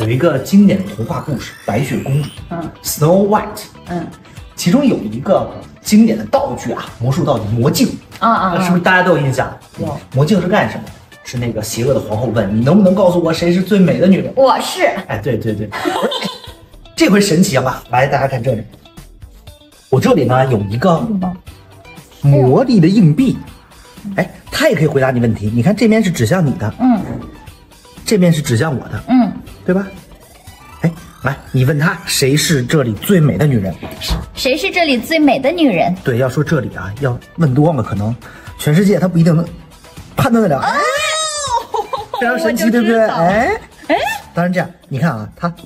有一个经典的童话故事《白雪公主》，Snow White，其中有一个经典的道具啊，魔术道具魔镜是不是大家都有印象？ 有。 魔镜是干什么的？是那个邪恶的皇后问你能不能告诉我谁是最美的女人？ 我是。 哎，对对对，这回神奇了，来大家看这里，我这里呢有一个魔力的硬币，哎，它也可以回答你问题。你看这边是指向你的，这边是指向我的，对吧？哎，来，你问他谁是这里最美的女人？ 谁是这里最美的女人？ 对，要说这里啊，要问多了，可能全世界他不一定能判断得了。非常神奇，对不对？哎，当然这样，你看啊，他，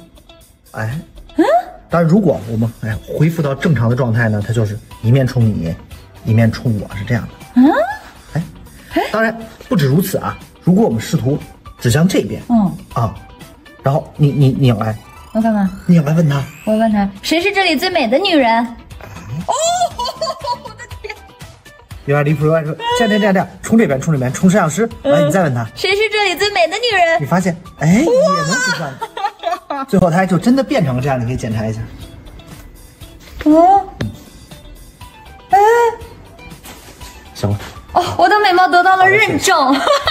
当然如果我们恢复到正常的状态呢，它就是一面冲你，一面冲我，是这样的。当然不止如此啊，如果我们试图指向这边，然后你要来， 我干嘛？ 你要来问他， 我问他谁是这里最美的女人？我的天！ 有点离谱，有点说这样，冲这边，冲摄像师，来，你再问他， 谁是这里最美的女人？ 你发现，也能计算，最后他就真的变成了这样，你可以检查一下。行了。 我的美貌得到了认证。